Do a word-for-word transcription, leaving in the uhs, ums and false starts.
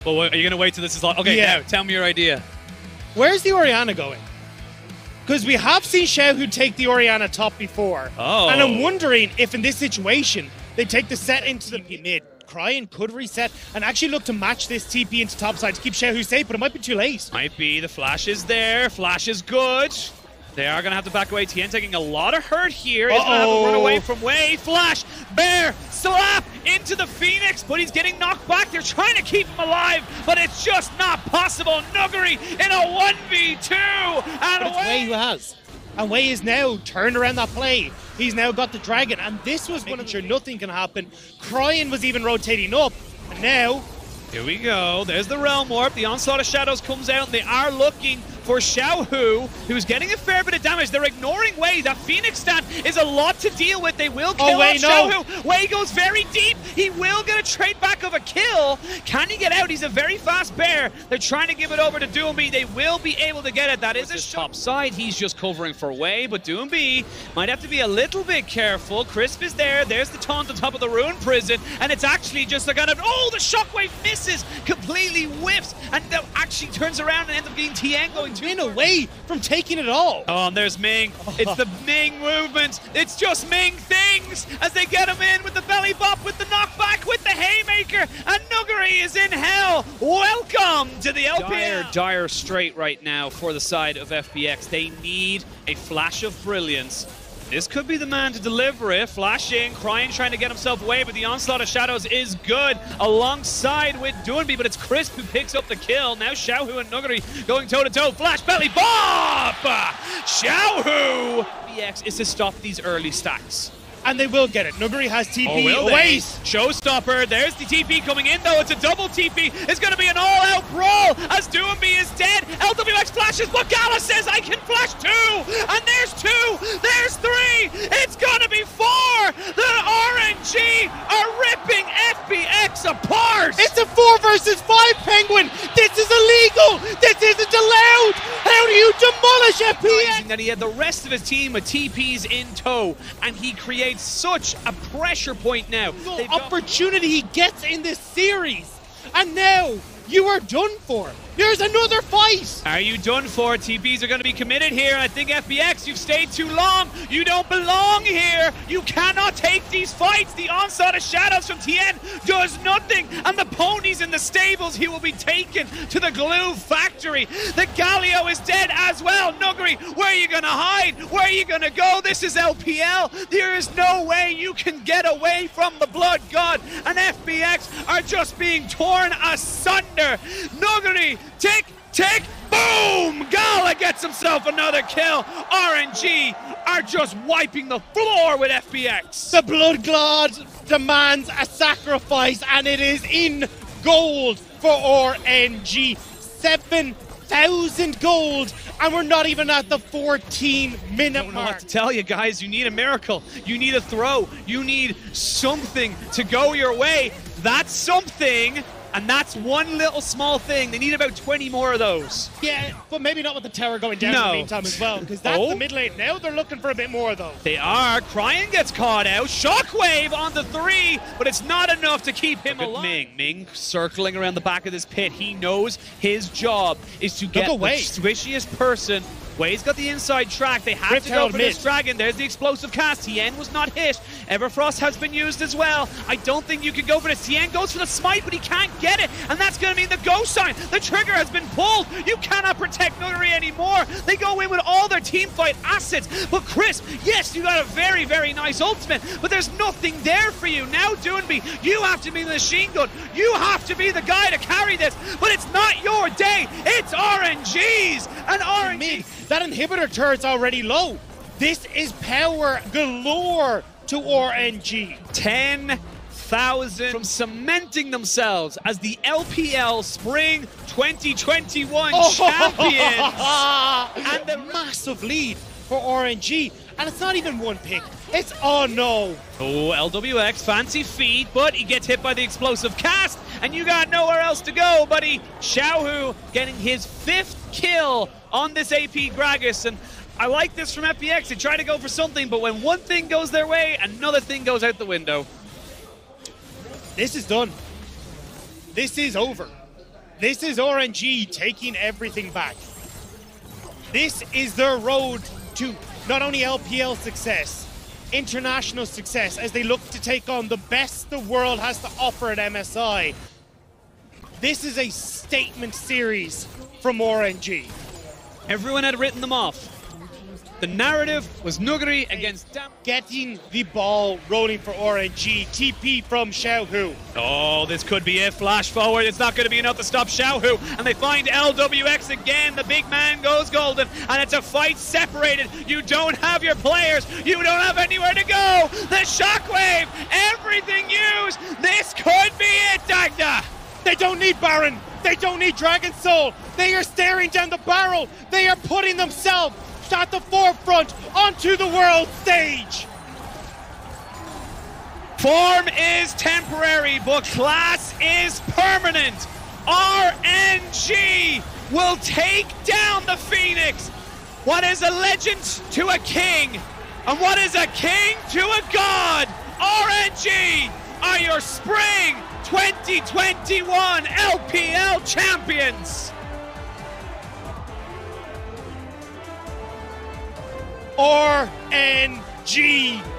But what, are you going to wait till this is all? Okay, Yeah. now, tell me your idea. Where's the Orianna going? Because we have seen Xiaohu take the Orianna top before. Oh. And I'm wondering if in this situation, they take the set into the mid. Cryin could reset and actually look to match this T P into top side to keep Xiaohu safe, but it might be too late. Might be. The flash is there. Flash is good. They are going to have to back away. Tien taking a lot of hurt here. He's going to have to run away from Wei. Flash, Bear, slap into the Phoenix, but he's getting knocked back. They're trying to keep him alive, but it's just not possible. Nuguri in a one v two. And But it's Wei Wei. who has. And Wei is now turned around that play. He's now got the dragon, and this was one of sure nothing can happen. Cryin was even rotating up, and now Here we go. There's the Realm Warp. The Onslaught of Shadows comes out, and they are looking for Xiaohu, who's getting a fair bit of damage. They're ignoring Wei. That Phoenix stand is a lot to deal with. They will kill Oh, Wei, off no. Xiaohu. Wei goes very deep. He will get a trade back of a kill. Can he get out? He's a very fast bear. They're trying to give it over to Doomby. They will be able to get it. That is his top side. He's just covering for Wei, but Doomby might have to be a little bit careful. Crisp is there. There's the taunt on top of the Ruin Prison, and it's actually just a kind of, oh, the Shockwave misses, completely whiffs, and that actually turns around and ends up getting Tien going to in away from taking it all. Oh, and there's Ming. It's the Ming movement. It's just Ming things as they get him in with the belly bop, with the knockback, with the haymaker, and Nuguri is in hell. Welcome to the L P L. Dire, dire straight right now for the side of F P X. They need a flash of brilliance. This could be the man to deliver it. Flashing, Cryin trying to get himself away, but the Onslaught of Shadows is good alongside with Doomby, but it's Crisp who picks up the kill. Now Xiaohu and Nuguri going toe-to-toe. Flash belly bop! Xiaohu! F P X is to stop these early stacks. And they will get it. Nuguri has T P. Oh, will away. they? Showstopper. There's the T P coming in, though. It's a double T P. It's going to be an all-out brawl as Doomby is dead. L W X flashes, but Gala says, I can flash two. And there's two. There's three. It's going to be four. The R N G are ripping F P X apart. It's a four versus five, Penguin. This is illegal. This isn't allowed. How do you demolish F P X? That he had the rest of his team with T Ps in tow, and he creates such a pressure point now. The opportunity he gets in this series, and now you are done for. There's another fight. Are you done for? T Ps are going to be committed here. I think F B X, you've stayed too long. You don't belong here. You cannot take these fights. The Onslaught of Shadows from Tien does nothing. And the ponies in the stables, he will be taken to the glue factory. The Galio is dead as well. Nuguri, where are you going to hide? Where are you going to go? This is L P L. There is no way you can get away from the Blood God. And F B X are just being torn asunder. Nuguri, tick, tick, boom! Gala gets himself another kill. R N G are just wiping the floor with F B X. The Blood God demands a sacrifice, and it is in gold for R N G. seven thousand gold, and we're not even at the fourteen minute I don't know mark. what to tell you guys. You need a miracle. You need a throw. You need something to go your way. That's something. And that's one little small thing. They need about twenty more of those. Yeah, but maybe not with the tower going down No. in the meantime as well, because that's Oh. the mid lane. Now they're looking for a bit more, though. They are. Cryin gets caught out. Shockwave on the three, but it's not enough to keep him alive. Ming. Ming circling around the back of this pit. He knows his job is to get the away. swishiest person. Wei's got the inside track. They have Rift to go Herald for mid. this dragon. There's the explosive cast. Tien was not hit. Everfrost has been used as well. I don't think you can go for this. Tien goes for the smite, but he can't get it. And that's going to mean the go sign. The trigger has been pulled. You cannot protect Nuguri anymore. They go in with all their team fight assets. But Chris, yes, you got a very, very nice ultimate, but there's nothing there for you. Now, Doomby, you have to be the machine gun. You have to be the guy to carry this. But it's not your day. It's R N G's. And R N G... Mid, that inhibitor turret's already low. This is power galore to R N G. ten thousand from cementing themselves as the L P L Spring twenty twenty-one Oh. champions. And the massive lead for R N G. And it's not even one pick. It's, oh no. Oh, L W X, fancy feet, but he gets hit by the explosive cast, and you got nowhere else to go, buddy. Xiaohu getting his fifth kill on this A P Gragas, and I like this from F P X. They try to go for something, but when one thing goes their way, another thing goes out the window. This is done. This is over. This is R N G taking everything back. This is their road to not only L P L success, international success, as they look to take on the best the world has to offer at M S I. This is a statement series from R N G. Everyone had written them off. The narrative was Nuguri against Dam. Getting the ball rolling for R N G. T P from Xiaohu. Oh, this could be it. Flash forward. It's not going to be enough to stop Xiaohu. And they find L W X again. The big man goes golden. And it's a fight separated. You don't have your players. You don't have anywhere to go. The shockwave. Everything used. This could be it, Dagda. They don't need Baron. They don't need Dragon Soul. They are staring down the barrel. They are putting themselves at the forefront onto the world stage. Form is temporary, but class is permanent. R N G will take down the Phoenix. What is a legend to a king, and what is a king to a god? R N G are your spring twenty twenty-one L P L champions. R N G